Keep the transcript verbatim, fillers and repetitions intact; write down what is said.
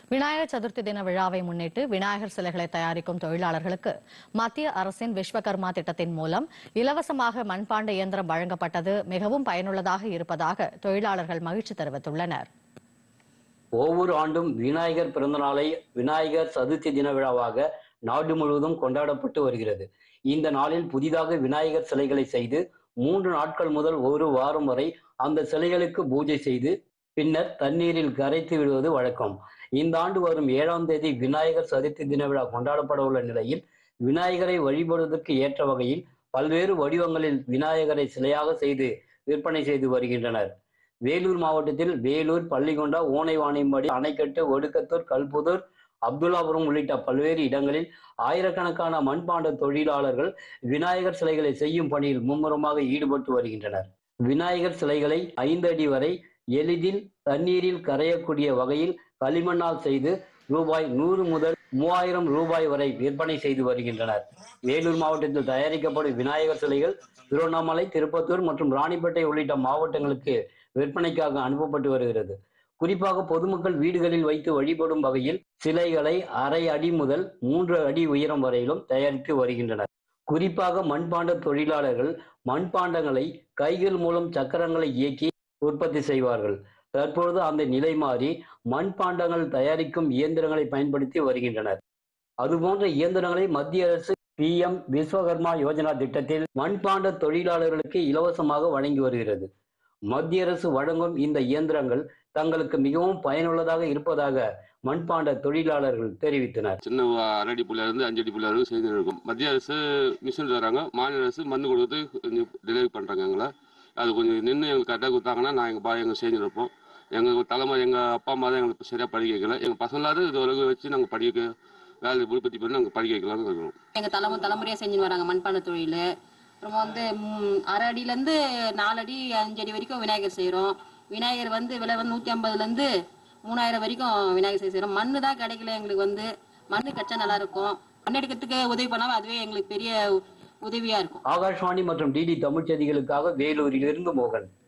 விநாயகர் சதுர்த்தி தின விழாவை முன்னிட்டு விநாயகர் சிலைகளை தயாரிக்கும் தொழிலாளர்களுக்கு மத்திய அரசின் விஸ்வகர்மா திட்டத்தின் மூலம் இலவசமாக மண்பாண்ட இயந்திரம் வழங்கப்பட்டது மிகவும் பயனுள்ளதாக இருப்பதாக தொழிலாளர்கள் மகிழ்ச்சி தெரிவித்துள்ளனர். ஒவ்வொரு ஆண்டும் விநாயகர் பிறந்தநாளை விநாயகர் சதுர்த்தி தின விழாவாக நாடு முழுவதும் கொண்டாடப்பட்டு வருகிறது. இந்த நாளில் புதிதாக விநாயகர் சிலைகளை செய்து மூன்று நாட்கள் முதல் ஒரு வாரம் வரை அந்த சிலைகளுக்கு பூஜை செய்து பின்னர் தண்ணீரில் கரைத்து விடுவது வழக்கம். இந்த ஆண்டு வரும் ஏழாம் தேதி விநாயகர் சதுர்த்தி தின விழா கொண்டாடப்பட உள்ள நிலையில் விநாயகரை வழிபடுவதற்கு ஏற்ற வகையில் பல்வேறு வடிவங்களில் விநாயகரை சிலையாக செய்து விற்பனை செய்து வருகின்றனர். வேலூர் மாவட்டத்தில் வேலூர், பள்ளிகொண்டா, ஓனைவாணியம்பாடி, அணைக்கட்டு, ஒடுக்கத்தூர், கல்புதூர், அப்துல்லாபுரம் உள்ளிட்ட பல்வேறு இடங்களில் ஆயிரக்கணக்கான மண்பாண்ட தொழிலாளர்கள் விநாயகர் சிலைகளை செய்யும் பணியில் மும்முரமாக ஈடுபட்டு வருகின்றனர். விநாயகர் சிலைகளை ஐந்து அடி வரை எளிதில் தண்ணீரில் கரையக்கூடிய வகையில் களிமண்ணால் செய்து ரூபாய் நூறு முதல் மூவாயிரம் ரூபாய் வரை விற்பனை செய்து வருகின்றனர். வேலூர் மாவட்டத்தில் தயாரிக்கப்படும் விநாயகர் சிலைகள் திருவண்ணாமலை, திருப்பத்தூர் மற்றும் ராணிப்பேட்டை உள்ளிட்ட மாவட்டங்களுக்கு விற்பனைக்காக அனுப்பப்பட்டு வருகிறது. குறிப்பாக பொதுமக்கள் வீடுகளில் வைத்து வழிபடும் வகையில் சிலைகளை அரை அடி முதல் மூன்று அடி உயரம் வரையிலும் தயாரித்து வருகின்றனர். குறிப்பாக மண்பாண்ட தொழிலாளர்கள் மண்பாண்டங்களை கைகள் மூலம் சக்கரங்களை இயக்கி உற்பத்தி செய்வார்கள். தற்பொழுது அந்த நிலை மாறி மண்பாண்டங்கள் தயாரிக்கும் இயந்திரங்களை பயன்படுத்தி வருகின்றனர். அதுபோன்ற இயந்திரங்களை மத்திய அரசு பி எம் விஸ்வகர்மா யோஜனா திட்டத்தில் மண்பாண்ட தொழிலாளர்களுக்கு இலவசமாக வழங்கி வருகிறது. மத்திய அரசு வழங்கும் இந்த இயந்திரங்கள் தங்களுக்கு மிகவும் பயனுள்ளதாக இருப்பதாக மண்பாண்ட தொழிலாளர்கள் தெரிவித்தனர். சின்ன அரடி புள்ள இருந்து அஞ்சடி புள்ள வரைக்கும் செய்து இருக்கும். மத்திய அரசு மிஷின் தராங்க, மாநில அரசு மருந்து கொடுத்து கொஞ்சம் டெலிவரி பண்றாங்க. எங்களை அது கொஞ்சம் நின்று எங்களுக்கு கரெக்டாக கொடுத்தாங்கன்னா நான் எங்கள் பாய் எங்கள் செஞ்சுருப்போம். எங்கள் தலைமுறை எங்கள் அப்பா அம்மா தான் எங்களுக்கு சரியாக படிக்க வைக்கல. எங்கள் பசங்களாவது இது வரைக்கும் வச்சு நாங்கள் படிக்க வேலை உற்பத்தி பண்ணி நாங்கள் படிக்க வைக்கலாம்னு இருக்கிறோம். எங்கள் தலைமுறை தலைமுறையாக செஞ்சுன்னு வராங்க மண்பாண்ட தொழில். அப்புறம் வந்து அரை அடியிலேருந்து நாலு அடி அஞ்சு அடி வரைக்கும் விநாயகர் செய்கிறோம். விநாயகர் வந்து விலை வந்து நூற்றி ஐம்பதுலேருந்து மூணாயிரம் வரைக்கும் விநாயகர் செய்கிறோம். மண்ணு தான் கிடைக்கல எங்களுக்கு. வந்து மண்ணு கச்சா நல்லா இருக்கும். மண் எடுக்கிறதுக்கு உதவி பண்ணாமல் அதுவே எங்களுக்கு பெரிய உதவியா இருக்கும். ஆகாஷ்வாணி மற்றும் டிடி தமிழ் செய்திகளுக்காக வேலூரிலிருந்து மோகன்.